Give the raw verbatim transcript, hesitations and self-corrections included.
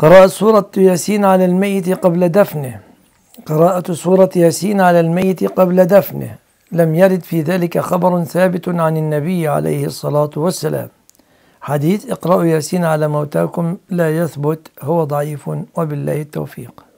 قراءة سورة ياسين على الميت قبل دفنه. قراءة سورة ياسين على الميت قبل دفنه لم يرد في ذلك خبر ثابت عن النبي عليه الصلاة والسلام. حديث اقرأوا ياسين على موتاكم لا يثبت، هو ضعيف، وبالله التوفيق.